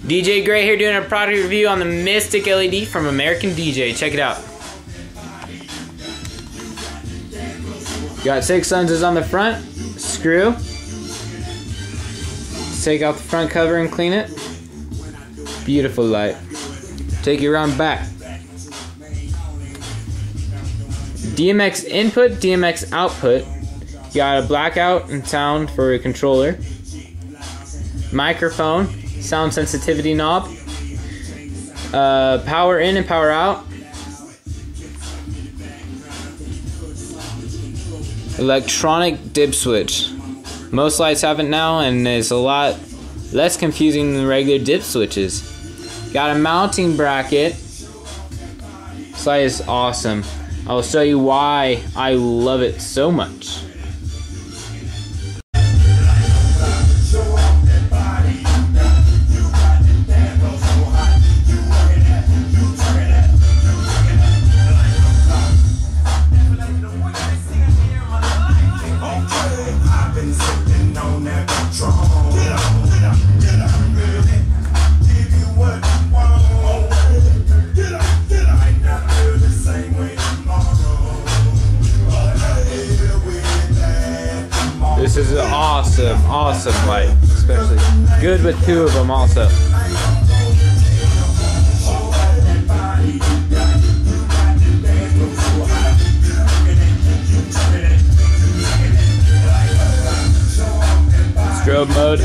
DJ Gray here doing a product review on the Mystic LED from American DJ. Check it out. Got 6 lenses on the front. Screw. Let's take out the front cover and clean it. Beautiful light. Take you around back. DMX input, DMX output. You got a blackout and sound for a controller. Microphone, sound sensitivity knob. Power in and power out. Electronic dip switch. Most lights have it now, and it's a lot less confusing than regular dip switches. Got a mounting bracket. This light is awesome. I will show you why I love it so much. This is an awesome light, especially good with 2 of them also. Strobe mode.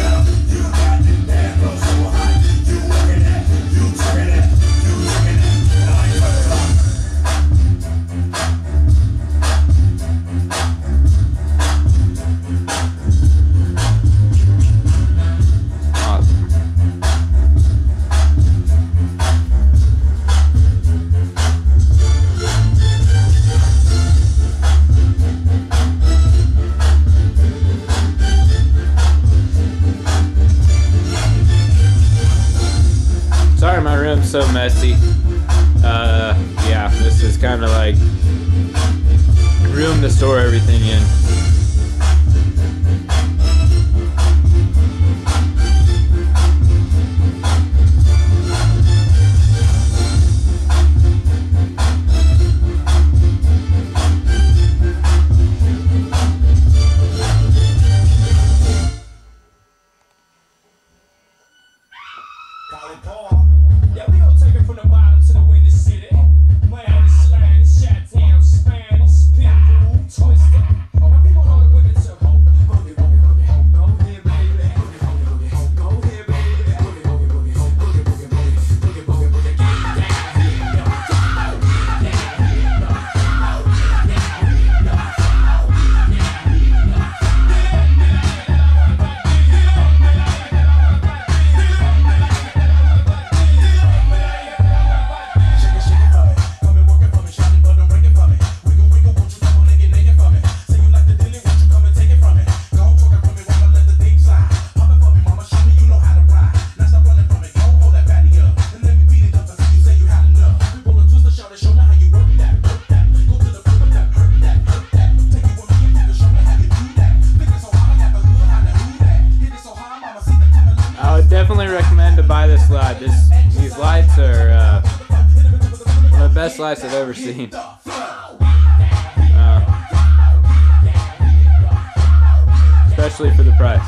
Sorry, my room's so messy. Yeah, this is kind of like room to store everything in. Yeah, we gon' take it from the bottom to the windy city. Man, it's slang, it's shot down, Spanish, pitbull, twister. Now we want all the women to go here, baby. Go here, baby. Definitely recommend to buy this light. These lights are one of the best lights I've ever seen. Especially for the price.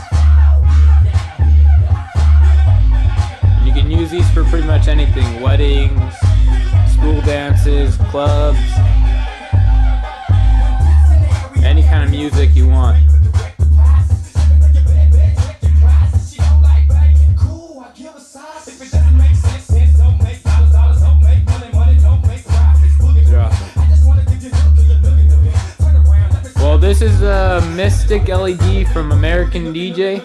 You can use these for pretty much anything. Weddings, school dances, clubs, any kind of music you want. This is a Mystic LED from American DJ.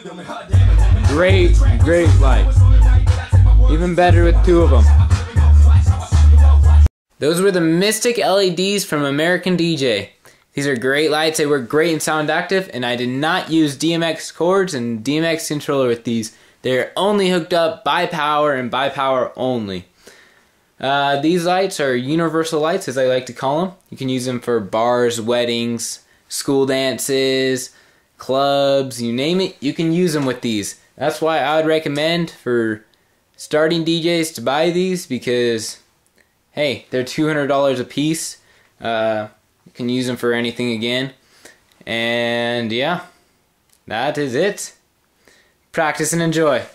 Great light. Even better with 2 of them. Those were the Mystic LEDs from American DJ. These are great lights. They work great in sound active, and I did not use DMX cords and DMX controller with these. They're only hooked up by power and by power only. These lights are universal lights, as I like to call them. You can use them for bars, weddings, school dances, clubs, you name it, you can use them with these. That's why I would recommend for starting DJs to buy these because, hey, they're $200 a piece. You can use them for anything again. And yeah, that is it. Practice and enjoy.